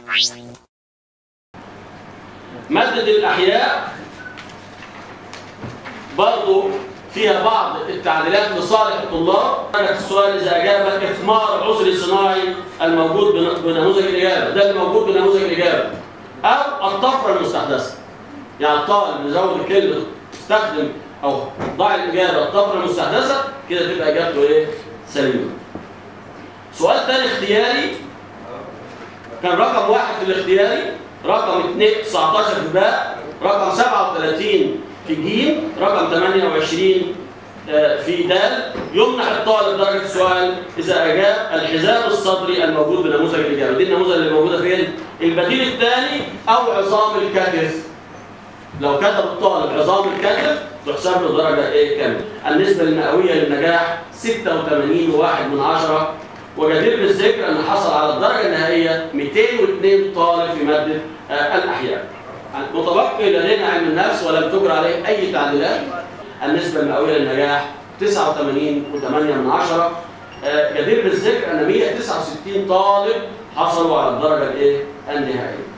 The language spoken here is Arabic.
مادة الأحياء برضو فيها بعض التعديلات لصالح الطلاب. السؤال إذا أجاب إثمار عذري صناعي الموجود بنموذج الإجابة، ده الموجود بنموذج الإجابة، أو الطفرة المستحدثة. يعني الطالب يزود الكلمة استخدم أو ضع الإجابة الطفرة المستحدثة، كده تبقى إجابته إيه؟ سليمة. سؤال ثاني اختياري، كان رقم 1 في الاختياري، رقم 19 في باء، رقم 37 في جيم، رقم 28 في دال. يمنح الطالب درجة السؤال إذا أجاب الحزام الصدري الموجود بنموذج الإجابة. دي النموذج اللي موجودة فين؟ البديل الثاني أو عظام الكتف. لو كتب الطالب عظام الكتف تحسب له درجة إيه كاملة. النسبة المئوية للنجاح 86.1، وجدير بالذكر أن حصل على الدرجة النهائية 202 طالب في مادة الأحياء. متبقي لدينا علم النفس ولم تجرى عليه أي تعديلات. النسبة المئوية للنجاح 89.8. جدير بالذكر أن 169 طالب حصلوا على الدرجة النهائية.